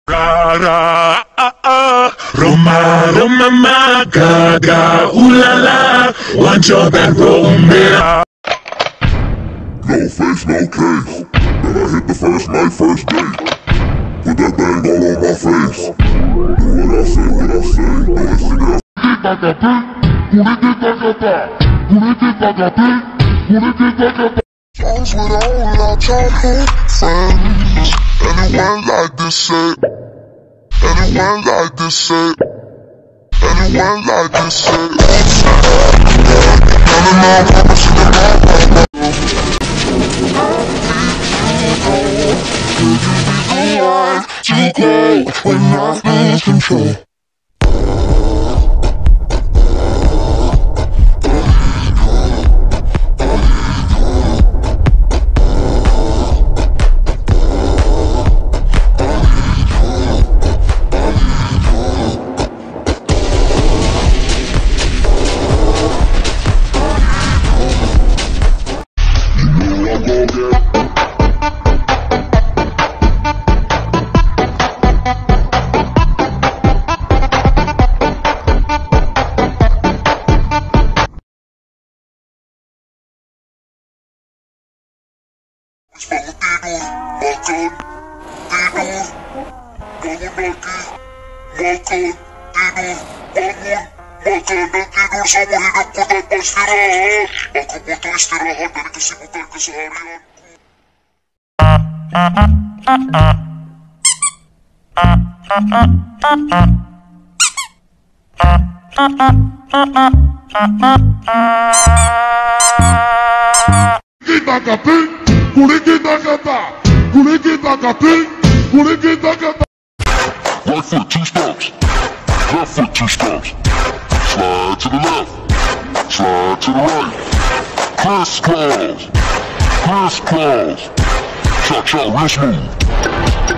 Ra ra Roma Roma ma ga ga ooh la la, want your back Romeo. No face, no case. Then I hit the first night, first date. Put that thing all on my face. Do what I say, what I say. Do it, sing it. Songs with all our childhood friends. Anyone like this say? Anyone like this say? Anyone like this say? To go when I lose control. Bangun tidur, makan, tidur, bangun lagi, makan, tidur, bangun, makan, dan tidur seumur hidupku tanpa istirahat. Aku butuh istirahat dari kesibukan keseharianku. Kita kating, kulit kita kata, kulit kita kating, kulit kita kata. Right foot, 2 stomps. Left foot, 2 stomps. Slide to the left. Slide to the right. Crisscross. Crisscross. Cha-cha, real smooth.